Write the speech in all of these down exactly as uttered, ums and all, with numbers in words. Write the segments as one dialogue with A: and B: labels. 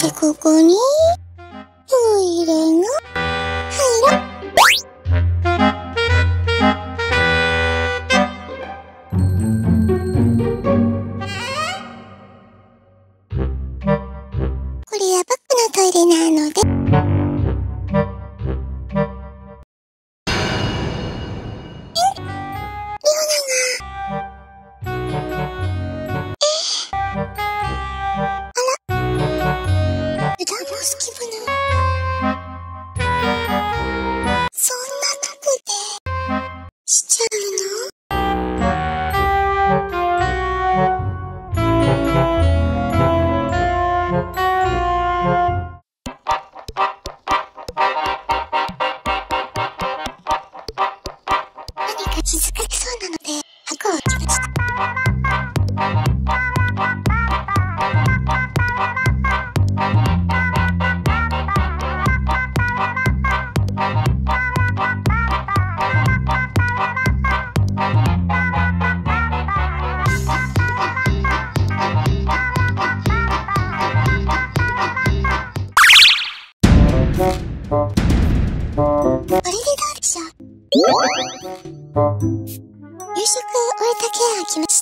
A: で、ここにトイレが入る。これはバックのトイレなので、え、リオナが、え、あら、油断も好きぶぬ。そんなとこでしちゃうの？何か気づかれそうなので箱を置きました。これでどうでしょう？夕食を終えたケアが来ました。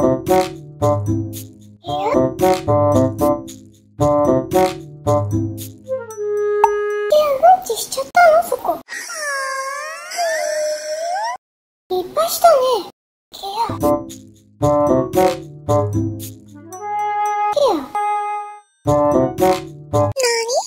A: ケアうんちしちゃったのそこ。いっぱいしたね。ケア。ケア。なに？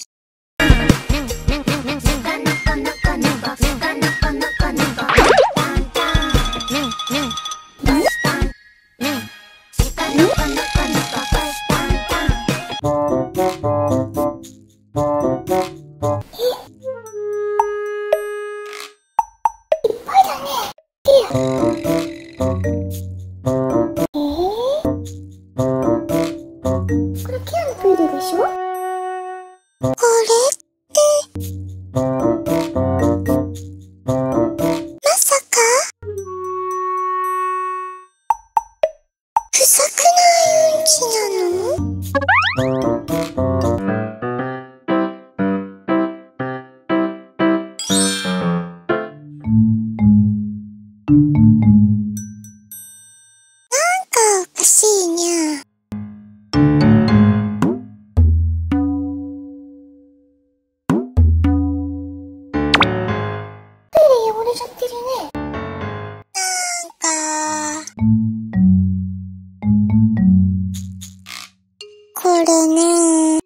A: これね。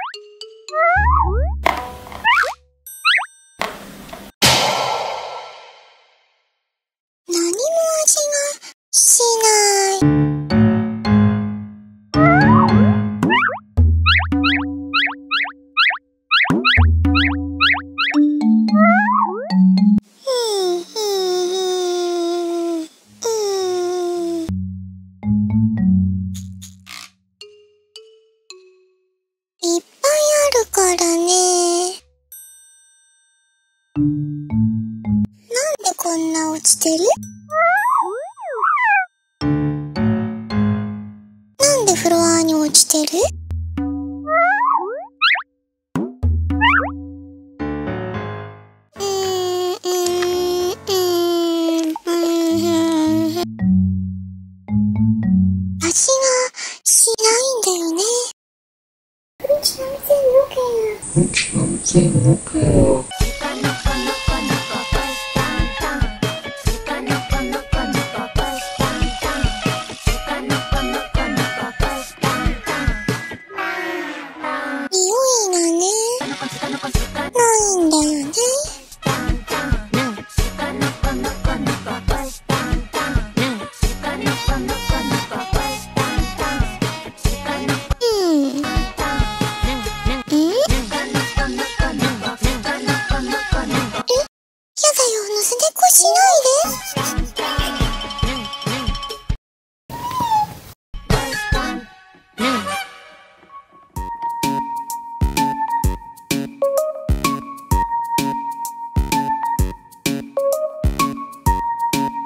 A: 何も味がしない。いっぱいあるからね。なんでこんな落ちてる？なんでフロアに落ちてる？うーん、うーん、うーん、うーん。味がしないんだよね。うんちの店のケア。ないんだよね。うん。うん？やだよ、のせ猫しないで。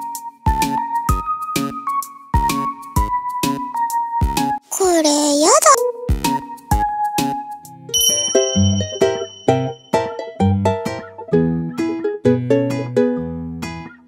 A: これやだ。